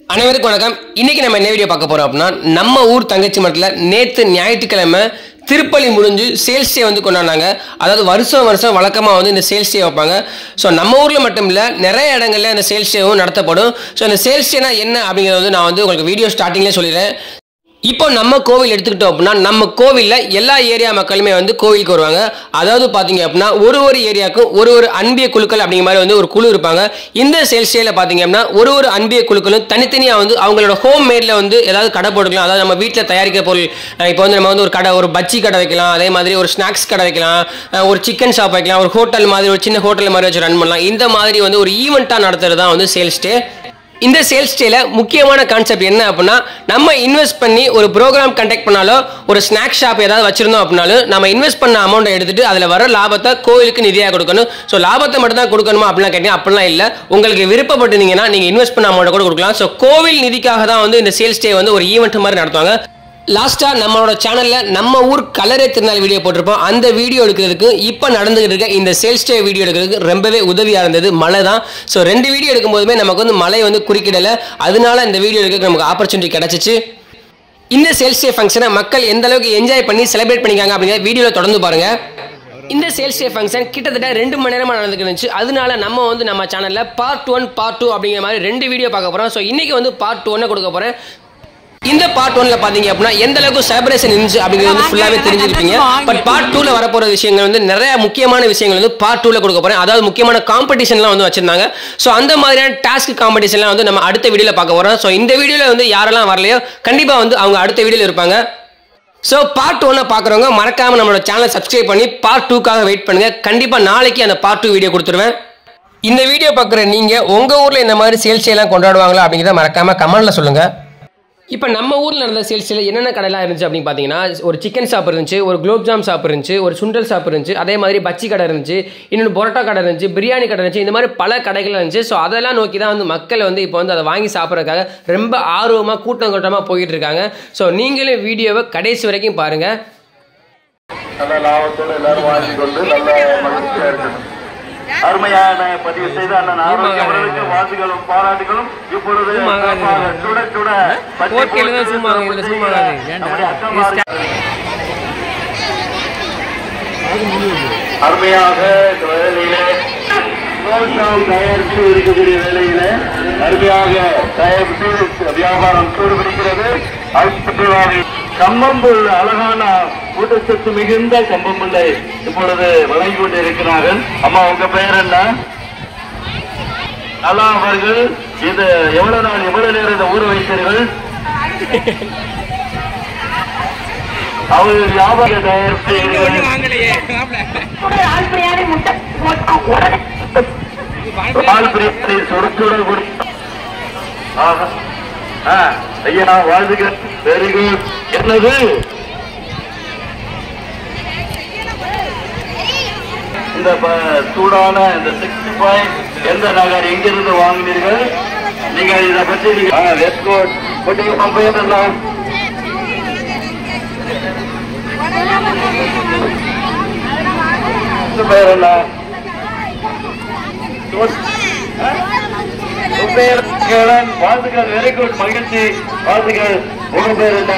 அனைவருக்கும் வணக்கம். இன்னைக்கு நம்ம என்ன வீடியோ பார்க்க போறோம் அப்படின்னா, நம்ம ஊர் தங்கச்சி மடத்தில் நேற்று ஞாயிற்றுக்கிழமை திருப்பலி முடிஞ்சு சேல்ஸ் டே வந்து கொண்டாடினாங்க. அதாவது வருஷம் வழக்கமாக வந்து இந்த சேல்ஸ் டே வைப்பாங்க. ஸோ நம்ம ஊரில் மட்டும் இல்லை, நிறைய இடங்கள்ல இந்த சேல்ஸ் டேவும் நடத்தப்படும். ஸோ இந்த சேல்ஸ் டேனா என்ன அப்படிங்கிறத வந்து நான் வந்து உங்களுக்கு வீடியோ ஸ்டார்டிங்லேயே சொல்லிடுறேன். இப்போ நம்ம கோவில் எடுத்துக்கிட்டோம் அப்படின்னா, நம்ம கோவிலில் எல்லா ஏரியா மக்களுமே வந்து கோவிலுக்கு வருவாங்க. அதாவது பார்த்தீங்க அப்படின்னா, ஒரு ஏரியாவுக்கும் ஒரு அன்பிய குழுக்கள் அப்படிங்கிற மாதிரி வந்து ஒரு குழு இருப்பாங்க. இந்த சேல்ஸ் டேல பார்த்தீங்க அப்படின்னா, ஒரு அன்பிய குழுக்களும் தனித்தனியாக வந்து அவங்களோட ஹோம் மேட்ல வந்து ஏதாவது கடை போட்டுக்கலாம். அதாவது நம்ம வீட்டில் தயாரிக்கிற பொருள், இப்போ வந்து நம்ம வந்து ஒரு கடை, ஒரு பஜ்ஜி கடை வைக்கலாம், அதே மாதிரி ஒரு ஸ்நாக்ஸ் கடை வைக்கலாம், ஒரு சிக்கன் ஷாப் வைக்கலாம், ஒரு ஹோட்டல் மாதிரி, ஒரு சின்ன ஹோட்டல் மாதிரி வச்சு ரன் பண்ணலாம். இந்த மாதிரி வந்து ஒரு ஈவெண்ட்டாக நடத்துறது தான் வந்து சேல்ஸ் டே. இந்த சேல்ஸ் டேல முக்கியமான கான்செப்ட் என்ன அப்படின்னா, நம்ம இன்வெஸ்ட் பண்ணி ஒரு ப்ரோக்ராம் கண்டக்ட் பண்ணாலும், ஒரு ஸ்நாக் ஷாப் ஏதாவது வச்சிருந்தோம் அப்படின்னாலும், நம்ம இன்வெஸ்ட் பண்ண அமௌண்ட்டை எடுத்துட்டு அதில் வர லாபத்தை கோவிலுக்கு நிதியாக கொடுக்கணும். ஸோ லாபத்தை மட்டும் தான் கொடுக்கணுமா அப்படிலாம் கேட்டீங்க, அப்படிலாம் இல்லை. உங்களுக்கு விருப்பப்பட்டிருந்தீங்கன்னா நீங்கள் இன்வெஸ்ட் பண்ண அமௌண்ட்டை கூட கொடுக்கலாம். ஸோ கோவில் நிதிக்காக தான் வந்து இந்த சேல்ஸ் டே வந்து ஒரு ஈவெண்ட் மாதிரி நடத்துவாங்க. லாஸ்ட்டாக நம்மளோட சேனலில் நம்ம ஊர் கலரே திருநாள் வீடியோ போட்டிருப்போம். அந்த வீடியோ எடுக்கிறதுக்கு இப்போ நடந்துகிட்டு இருக்க இந்த சேல்ஸ் டே வீடியோ எடுக்கிறதுக்கு ரொம்பவே உதவியாக இருந்தது மழை தான். ஸோ 2 வீடியோ எடுக்கும்போதுமே நமக்கு வந்து மழை வந்து குறுக்கிடலை. அதனால இந்த வீடியோ எடுக்க நமக்கு ஆப்பர்ச்சுனிட்டி கிடச்சிச்சு. இந்த சேல்ஸ் டே ஃபங்க்ஷனை மக்கள் எந்த அளவுக்கு என்ஜாய் பண்ணி செலிப்ரேட் பண்ணிக்காங்க அப்படிங்கிற வீடியோவில் தொடர்ந்து பாருங்கள். இந்த சேல்ஸ் டே ஃபங்க்ஷன் கிட்டத்தட்ட 2 மணி நேரமாக நடந்துட்டு இருந்துச்சு. அதனால நம்ம சேனலில் பார்ட் 1 பார்ட் 2 அப்படிங்கிற மாதிரி 2 வீடியோ பார்க்க போகிறோம். ஸோ இன்றைக்கி வந்து பார்ட் 1 கொடுக்க போகிறேன். இந்த பார்ட் 1ல பாத்தீங்க அப்படின்னா எந்த அளவுக்கு செலிப்ரேஷன் இருந்துச்சு அப்படிங்கிறது வந்து ஃபுல்லாவே தெரிஞ்சிருப்பீங்க. பட் பார்ட் 2ல வரப்போற விஷயங்கள் வந்து நிறைய முக்கியமான விஷயங்கள் வந்து பார்ட் 2ல கொடுக்க போறேன். அதாவது முக்கியமான காம்படிஷன்லாம் வந்து வச்சிருந்தாங்க. ஸோ அந்த மாதிரியான டாஸ்க் காம்படிஷன்லாம் வந்து நம்ம அடுத்த வீடியோல பார்க்க போறோம். ஸோ இந்த வீடியோல வந்து யாரெல்லாம் வரலையோ கண்டிப்பா வந்து அவங்க அடுத்த வீடியோல இருப்பாங்க. ஸோ பார்ட் 1 பார்க்குறவங்க மறக்காம நம்மளோட சேனலை சப்ஸ்கிரைப் பண்ணி பார்ட் 2க்காக வெயிட் பண்ணுங்க. கண்டிப்பா நாளைக்கு அந்த பார்ட் 2 வீடியோ கொடுத்துருவேன். இந்த வீடியோ பார்க்குற நீங்க உங்க ஊர்ல இந்த மாதிரி சேல்ஸ் எல்லாம் கொண்டாடுவாங்களா அப்படிங்கிறத மறக்காம கமெண்ட்ல சொல்லுங்க. இப்போ நம்ம ஊரில் நடந்த சேல்ஸில் என்னென்ன கடைலாம் இருந்துச்சு அப்படின்னு பார்த்தீங்கன்னா, ஒரு சிக்கன் ஷாப் இருந்துச்சு, ஒரு குலோப்ஜாம் ஷாப் இருந்துச்சு, ஒரு சுண்டல் ஷாப் இருந்துச்சு, அதே மாதிரி பச்சி கடை இருந்துச்சு, இன்னொன்று பரோட்டா கடை இருந்துச்சு, பிரியாணி கடை இருந்துச்சு. இந்த மாதிரி பல கடைகள் இருந்துச்சு. ஸோ அதெல்லாம் நோக்கி தான் வந்து மக்கள் வந்து இப்போ வந்து அதை வாங்கி சாப்பிட்றதுக்காக ரொம்ப ஆர்வமாக கூட்டமாக போயிட்டு இருக்காங்க. ஸோ நீங்களும் வீடியோவை கடைசி வரைக்கும் பாருங்கள். நல்ல லாபத்தோடு எல்லாரும் வாங்கி கொண்டு நல்ல மகிழ்ச்சியாக இருக்கணும். அருமையான பதிவு செய்த அண்ணன் ஆரோக்கியவர்களுக்கு வாழ்த்துக்களும் பாராட்டுகளும். இப்பொழுது சுட சுட அருமையாக வேலையிலே தயாரித்து இருக்கக்கூடிய வேலையில அருமையாக தயாரித்து வியாபாரம் சூடுபிடிக்கிறது. கம்பம்புல் அழகான ஊட்டச்சத்து மிகுந்த கம்பம்புல்லை இப்பொழுது வழங்கி கொண்டு இருக்கிறார்கள். அம்மா உங்க பெயர் என்ன? நல்லா அவர்கள் இது எவ்வளவு நாள் எவ்வளவு நேரம் இதை ஊற வைத்தீர்கள்? அவர்கள் வியாபார தயாரிப்பு சொற்சுட கொடுத்து ஐயா வாழ்த்துக்கள். Very good. என்னது இந்த சூடான இந்த 65 எந்த நகர் எங்கிருந்து வாங்கினீர்கள்? நீங்க இதை பற்றி வெரி குட். பெயர் என்ன? பெயர் என்ன? வாழ்த்துக்கள். Very good. மகிழ்ச்சி. வாழ்த்துக்கள். உங்க பேர் என்ன?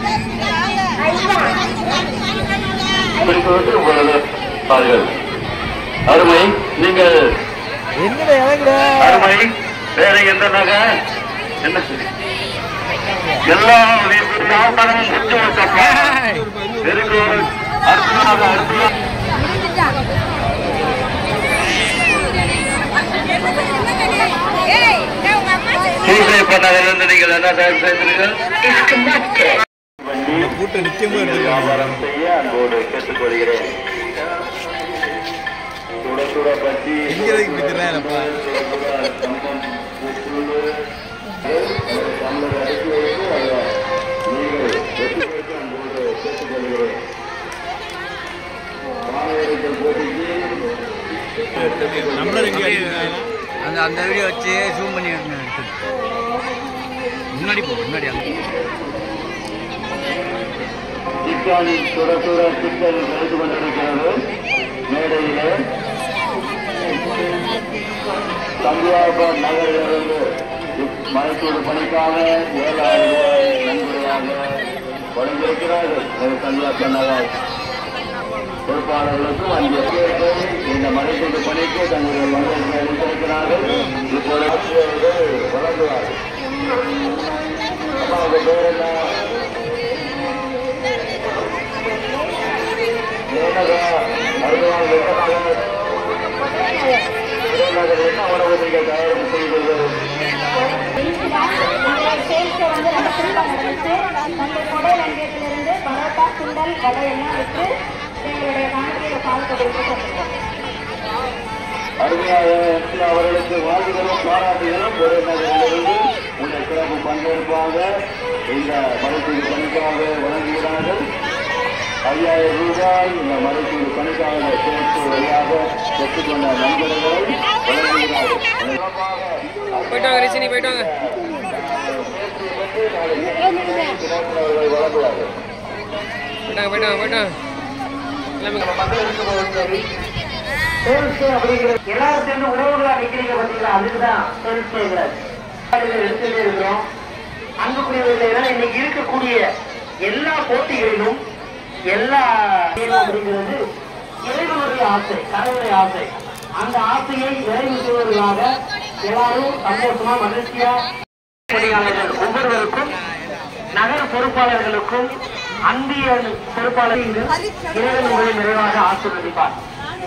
அருமை. நீங்கள் அருமை. வேற எந்த நகை? என்ன எல்லா வியாபாரமும் முடிச்சு வச்சப்ப வெரி குட். பண்ணதிலிருந்து நீங்கள் என்ன பேசுறீர்கள்? வியாபாரம் செய்ய அன்போடு கேட்டுக்கொள்கிறேன். சுட சுட பற்றி அந்த வீடியோ வச்சு ஜூம் பண்ணி முன்னாடி முன்னாடி சிக்கன் சுட சுட சிக்கன் எடுத்து கொண்டிருக்கிறது மேடையிலே. சந்தியாபாத் நகரிலிருந்து மருத்துவ பணிக்காக 7,000 ரூபாய் நன்கொடையாக வழங்கியிருக்கிறார்கள். கல்யா சொன்னதால் பொறுப்பாளர்களுக்கும் 5 பேர்கள் இந்த மருத்துவ பணிக்கு தங்களுடைய மருத்துவத்தை அளித்திருக்கிறார்கள். இப்போது ஆசிரியர்கள் வழங்குவார்கள். அம்மாவுக்கு பேர் என்ன? என்ன உணவு நீங்கள் தயாரிப்பு செய்வீர்கள்? அருமையாக அவர்களுக்கு வாழ்த்துகளும் பாராட்டுகளும் ஒரு நகரிலிருந்து உங்கள் சிறப்பு பங்கேற்பாக இந்த மருத்துவ பணிக்காக வழங்குகிறார்கள். 5,000 ரூபாய் இந்த மருத்துவ பணிக்காக சேர்த்து வழியாக பெற்றுக்கொண்ட நண்பர்களை வழங்குகிறார்கள். எல்லாரும் சேர்ந்து உணவுகளா நிக்கிறீங்க பாத்தீங்களா, அதுக்குதான் எடுத்துட்டே இருக்கிறோம். அன்புக்குரியவர்கள் இன்னைக்கு இருக்கக்கூடிய எல்லா போட்டிகளிலும் எல்லா அப்படிங்கிறது இறைவனுடைய ஆசை, கடவுளுடைய ஆசை. அந்த ஆசையை நிறைவு செய்வதற்காக எல்லாரும் சந்தோஷமா மகிழ்ச்சியா பணியாளர்கள் ஒவ்வொருவருக்கும் நகர பொறுப்பாளர்களுக்கும் அந்திய பொறுப்பாளர்கள் இறைவன் உங்களை நிறைவாக ஆசீர்வதிப்பார்.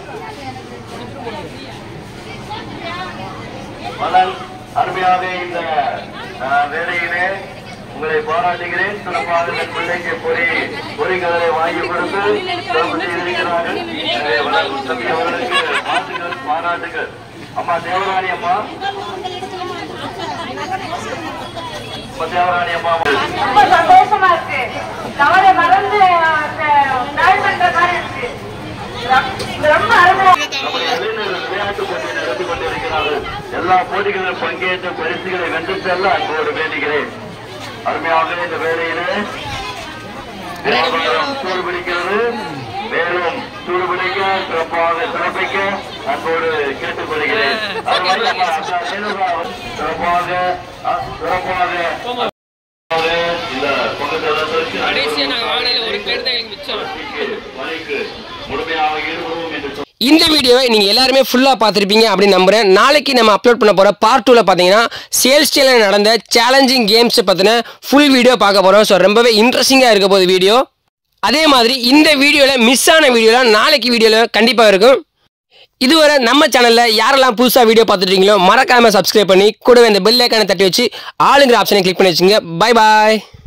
மலன் அருமையாக இந்த வேலையிலே உங்களை பாராட்டுகிறேன். சிறப்பாக இந்த பிள்ளைக்கு பொறிகளை வாங்கி கொடுத்து சிறப்பு செய்திருக்கிறார்கள். அவர்களுக்கு வாழ்த்துக்கள், பாராட்டுகள். அம்மா தேவராணி அம்மா, தேவராணி அம்மா ரொம்ப சந்தோஷமா இருக்கு. தவறை மறந்து பண்ற மாதிரி இருக்கு. ரொம்ப அருமையா விளையாட்டு போட்டியை நடத்தி கொண்டிருக்கிறார்கள். எல்லா போட்டிகளிலும் பங்கேற்று பரிசுகளை வென்று செல்ல அன்போடு வேண்டுகிறேன். அருமையாக இந்த வேலையிலே வியாபாரம் சூடுபிடிக்கிறது. மேலும் சூடுபிடிக்க சிறப்பாக சிறப்பிக்க அன்போடு கேட்டுக்கொள்கிறேன். சிறப்பாக இந்த பொங்கலுக்கு பணிக்கு முழுமையாக ஈடுபடுவோம் என்று இந்த வீடியோவை நீங்கள் எல்லாருமே ஃபுல்லாக பார்த்துருப்பீங்க அப்படின்னு நம்புகிறேன். நாளைக்கு நம்ம அப்லோட் பண்ண போகிற பார்ட் 2ல் பார்த்தீங்கன்னா சேல்ஸ் டேல நடந்த சேலஞ்சிங் கேம்ஸை பற்றின ஃபுல் வீடியோ பார்க்க போகிறோம். ஸோ ரொம்பவே இன்ட்ரெஸ்டிங்காக இருக்க போகுது வீடியோ. அதே மாதிரி இந்த வீடியோவில் மிஸ் ஆன வீடியோலாம் நாளைக்கு வீடியோவில் கண்டிப்பாக இருக்கும். இதுவரை நம்ம சேனலில் யாரெல்லாம் புதுசாக வீடியோ பார்த்துட்டீங்களோ மறக்காமல் சப்ஸ்கிரைப் பண்ணி கூடவே இந்த பெல் ஐக்கானை தட்டி வச்சு ஆளுங்கிற ஆப்ஷனை கிளிக் பண்ணி வச்சுங்க. பை பாய்.